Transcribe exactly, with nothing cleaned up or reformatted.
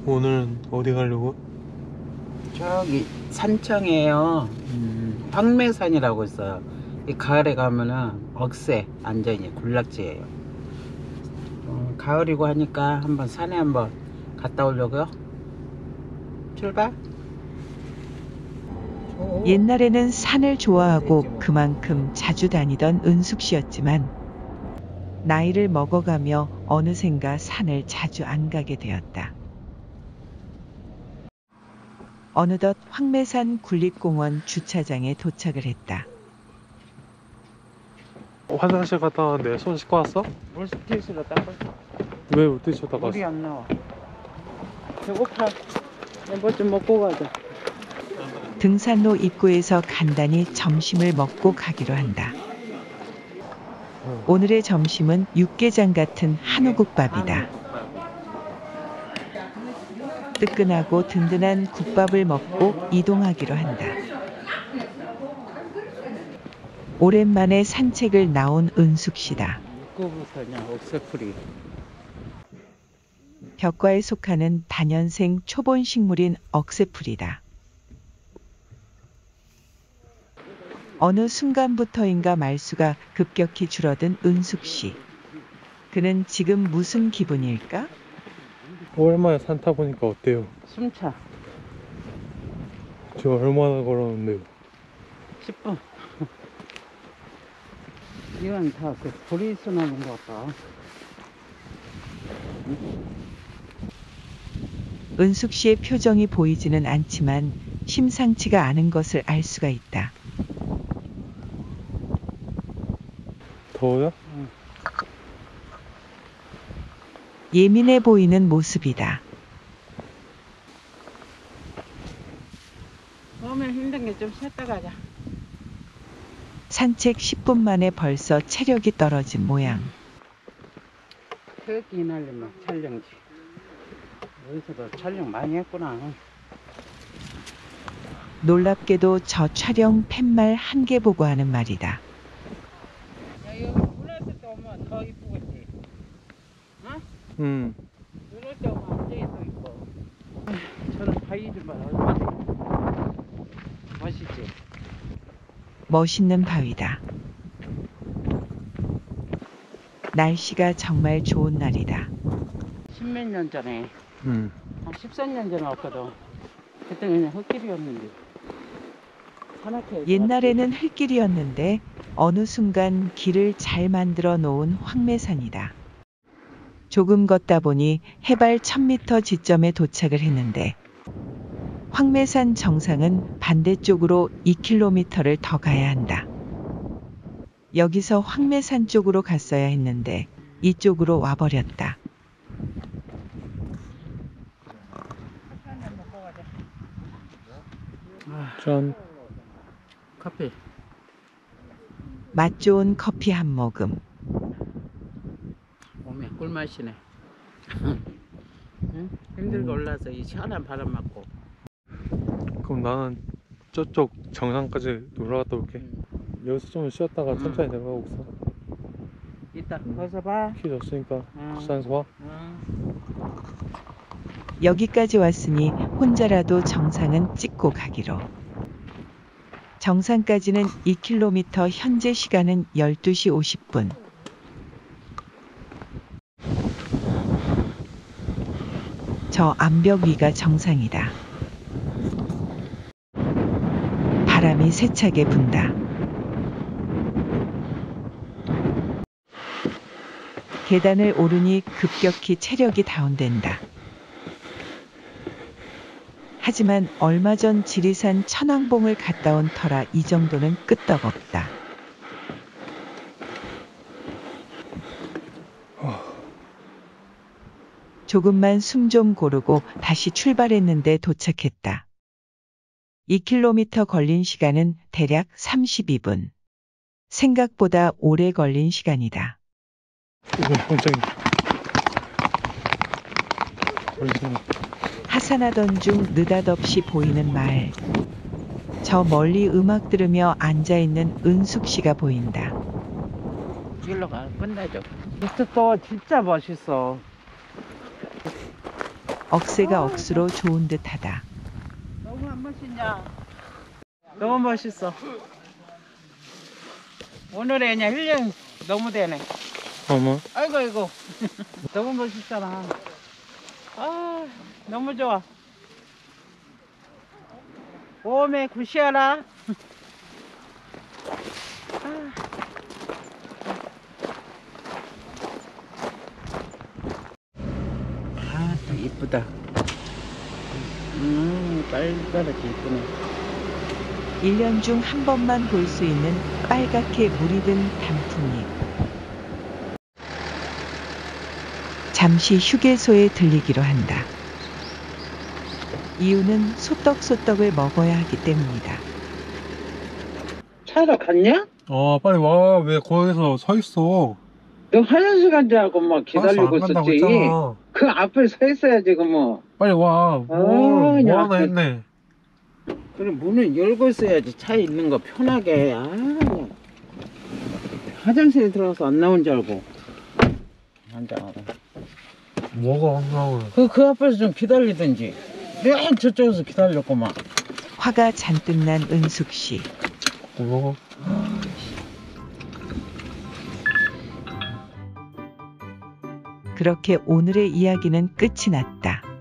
오늘은 어디 가려고? 저기 산청이에요. 음, 황매산이라고 있어요. 이 가을에 가면은 억새 완전히 군락지예요. 어, 가을이고 하니까 한번 산에 한번 갔다 오려고요. 출발. 옛날에는 산을 좋아하고 그만큼 자주 다니던 은숙 씨였지만 나이를 먹어가며 어느샌가 산을 자주 안 가게 되었다. 어느덧 황매산 군립공원 주차장에 도착을 했다. 어, 화장실 갔다 왔는데 손 씻고 왔어? 물티슈로 닦았어. 왜 물티슈 닦았어? 물이 안 나와. 배고파. 뭐 좀 먹고 가자. 등산로 입구에서 간단히 점심을 먹고 가기로 한다. 오늘의 점심은 육개장 같은 한우국밥이다. 뜨끈하고 든든한 국밥을 먹고 이동하기로 한다. 오랜만에 산책을 나온 은숙 씨다. 육구부터냐 억새풀이. 벽과에 속하는 다년생 초본 식물인 억새풀이다. 어느 순간부터인가 말수가 급격히 줄어든 은숙 씨. 그는 지금 무슨 기분일까? 오랜만에 산 타보니까 어때요? 숨차. 저 얼마나 걸었는데요? 십 분. 이건 다 그 불이 있어나는 것 같다. 은숙 씨의 표정이 보이지는 않지만 심상치가 않은 것을 알 수가 있다. 더워요? 응. 예민해 보이는 모습이다. 처음에 힘든 게 좀 쉬었다 가자. 산책 십 분 만에 벌써 체력이 떨어진 모양. 태극기 날리면 촬영지. 여기서도 촬영 많이 했구나. 놀랍게도 저 촬영 팻말 한 개 보고 하는 말이다. 야, 여기 눈 왔을 때 오면 더 이쁘겠지. 어? 응. 눈 올 때 오면 완전히 더 이뻐. 저는 바위 좀 봐. 얼마나 멋있지? 멋있는 바위다. 날씨가 정말 좋은 날이다. 십몇 년 전에, 응. 한 십삼 년 전에 왔거든. 그때 그냥 흙길이었는데. 산악회 옛날에는 흙길이었는데 어느 순간 길을 잘 만들어 놓은 황매산이다. 조금 걷다 보니 해발 천 미터 지점에 도착을 했는데 황매산 정상은 반대쪽으로 이 킬로미터를 더 가야 한다. 여기서 황매산 쪽으로 갔어야 했는데 이쪽으로 와버렸다. 짠. 커피. 맛 좋은 커피 한 모금. 몸에 꿀맛이네. 응? 힘들게 올라서 이 시원한 바람 맞고. 그럼 나는 저쪽 정상까지 놀러 갔다 올게. 응. 여기서 좀 쉬었다가 응. 천천히 내려가고 있어. 이따 거기서 봐. 키 줬으니까 응. 부산에서 봐. 응. 여기까지 왔으니 혼자라도 정상은 찍고 가기로. 정상까지는 이 킬로미터, 현재 시간은 열두 시 오십 분. 저 암벽 위가 정상이다. 바람이 세차게 분다. 계단을 오르니 급격히 체력이 다운된다. 하지만 얼마 전 지리산 천왕봉을 갔다 온 터라 이 정도는 끄떡없다. 조금만 숨 좀 고르고 다시 출발했는데 도착했다. 이 킬로미터 걸린 시간은 대략 삼십이 분. 생각보다 오래 걸린 시간이다. 이거 깜짝이야. 벌써. 하산하던 중 느닷없이 보이는 마을. 저 멀리 음악 들으며 앉아있는 은숙 씨가 보인다. 일로 가. 끝내죠. 이스토 진짜 멋있어. 억새가 억수로 좋은 듯하다. 너무 안 멋있냐? 너무 멋있어. 오늘의 그냥 힐링 너무 되네. 어머. 아이고 아이고. 너무 멋있잖아. 아 너무 좋아. 몸에 굿이야라. 아, 또 이쁘다. 음, 빨갛게 이쁘네. 일 년 중 한 번만 볼 수 있는 빨갛게 물이 든 단풍잎. 잠시 휴게소에 들리기로 한다. 이유는 소떡소떡을 먹어야 하기 때문이다. 차로 갔냐? 아 빨리 와. 왜 거기서 서 있어? 너 화장실 간 줄 알고 막 기다리고 화장실 안 간다고 있었지. 했잖아. 그 앞에 서 있어야지, 그 뭐. 빨리 와. 뭘, 뭐 그냥 하나 했네. 그럼 문을 열고 있어야지. 차에 있는 거 편하게. 아, 그냥. 화장실에 들어가서 안 나온 줄 알고. 앉아. 뭐가 안 나오네. 그, 그 앞에서 좀 기다리든지. 맨 저쪽에서 기다렸구만. 화가 잔뜩 난 은숙 씨. 먹어. 그렇게 오늘의 이야기는 끝이 났다.